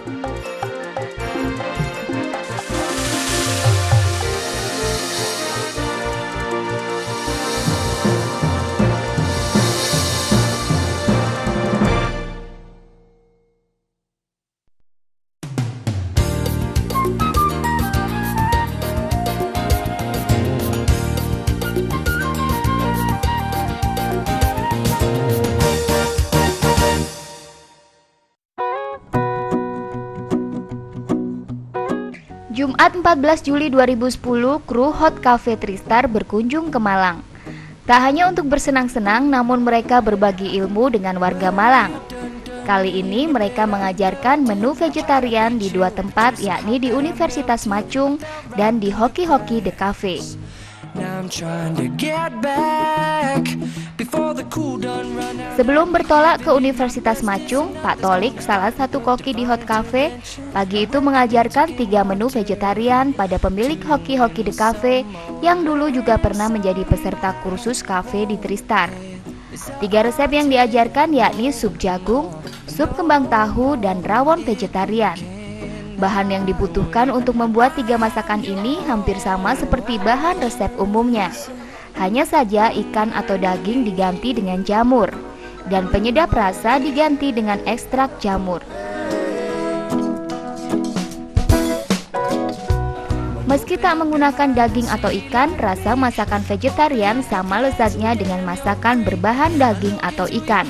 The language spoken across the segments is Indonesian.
Jumat 14 Juli 2010, kru Hot Cafe Tristar berkunjung ke Malang. Tak hanya untuk bersenang-senang, namun mereka berbagi ilmu dengan warga Malang. Kali ini mereka mengajarkan menu vegetarian di dua tempat, yakni di Universitas Macung dan di Hoki Hoki The Cafe. Sebelum bertolak ke Universitas Macung, Pak Tolik, salah satu koki di Hot Cafe, pagi itu mengajarkan 3 menu vegetarian pada pemilik Hoki Hoki The Cafe yang dulu juga pernah menjadi peserta kursus kafe di Tristar. 3 resep yang diajarkan yakni sup jagung, sup kembang tahu, dan rawon vegetarian. Bahan yang dibutuhkan untuk membuat 3 masakan ini hampir sama seperti bahan resep umumnya. Hanya saja ikan atau daging diganti dengan jamur, dan penyedap rasa diganti dengan ekstrak jamur. Meski tak menggunakan daging atau ikan, rasa masakan vegetarian sama lezatnya dengan masakan berbahan daging atau ikan.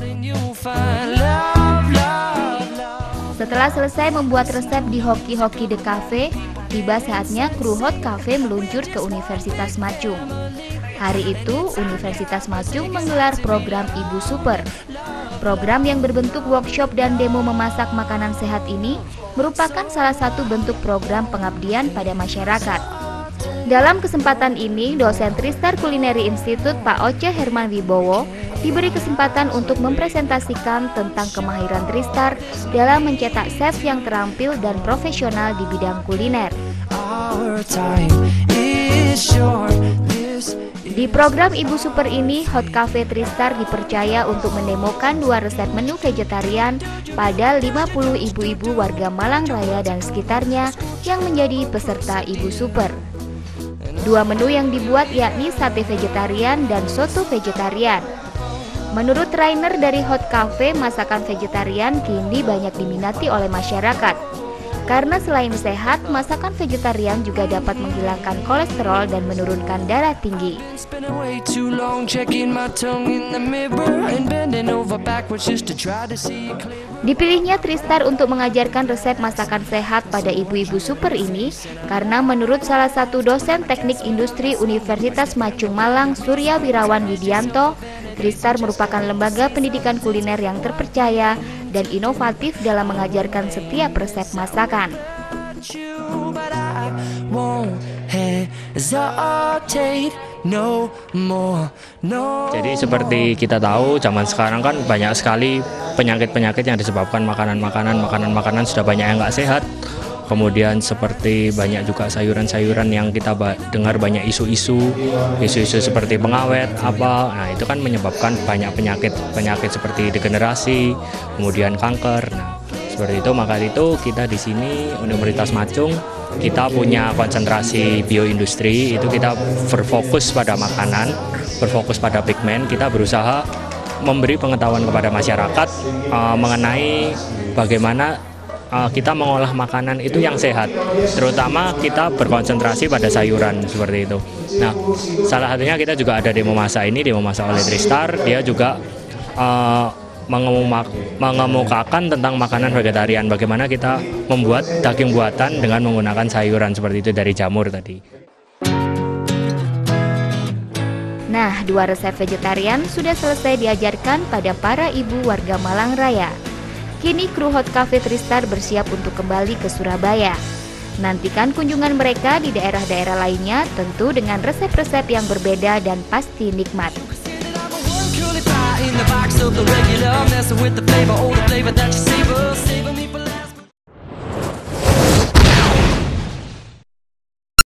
Setelah selesai membuat resep di Hoki Hoki The Cafe, tiba saatnya kru Hot Cafe meluncur ke Universitas Macung. Hari itu, Universitas Macung menggelar program Ibu Super. Program yang berbentuk workshop dan demo memasak makanan sehat ini merupakan salah satu bentuk program pengabdian pada masyarakat. Dalam kesempatan ini, dosen Tristar Culinary Institute Pak Oce Herman Wibowo diberi kesempatan untuk mempresentasikan tentang kemahiran Tristar dalam mencetak chef yang terampil dan profesional di bidang kuliner. Di program Ibu Super ini, Hot Cafe Tristar dipercaya untuk mendemokan 2 resep menu vegetarian pada 50 ibu-ibu warga Malang Raya dan sekitarnya yang menjadi peserta Ibu Super. 2 menu yang dibuat yakni sate vegetarian dan soto vegetarian. Menurut trainer dari Hot Cafe, masakan vegetarian kini banyak diminati oleh masyarakat. Karena selain sehat, masakan vegetarian juga dapat menghilangkan kolesterol dan menurunkan darah tinggi. Dipilihnya Tristar untuk mengajarkan resep masakan sehat pada ibu-ibu super ini karena menurut salah satu dosen teknik industri Universitas Macung Malang, Surya Wirawan Widianto, Tristar merupakan lembaga pendidikan kuliner yang terpercaya dan inovatif dalam mengajarkan setiap resep masakan. Jadi seperti kita tahu, zaman sekarang kan banyak sekali penyakit-penyakit yang disebabkan makanan sudah banyak yang nggak sehat. Kemudian seperti banyak juga sayuran-sayuran yang kita dengar banyak isu-isu seperti pengawet apa. Nah, itu kan menyebabkan banyak penyakit seperti degenerasi, kemudian kanker. Nah, seperti itu, maka itu kita di sini Universitas Macung kita punya konsentrasi bioindustri, itu kita berfokus pada makanan, berfokus pada pigmen. Kita berusaha memberi pengetahuan kepada masyarakat mengenai bagaimana kita mengolah makanan itu yang sehat, terutama kita berkonsentrasi pada sayuran seperti itu. Nah, salah satunya kita juga ada demo masak oleh Tristar. Dia juga mengemukakan tentang makanan vegetarian, bagaimana kita membuat daging buatan dengan menggunakan sayuran seperti itu dari jamur tadi. Nah, 2 resep vegetarian sudah selesai diajarkan pada para ibu warga Malang Raya. Kini kru Hot Cafe Tristar bersiap untuk kembali ke Surabaya. Nantikan kunjungan mereka di daerah-daerah lainnya, tentu dengan resep-resep yang berbeda dan pasti nikmat. In the box of the regular, messing with the flavor, all the flavor that you savor, savor me for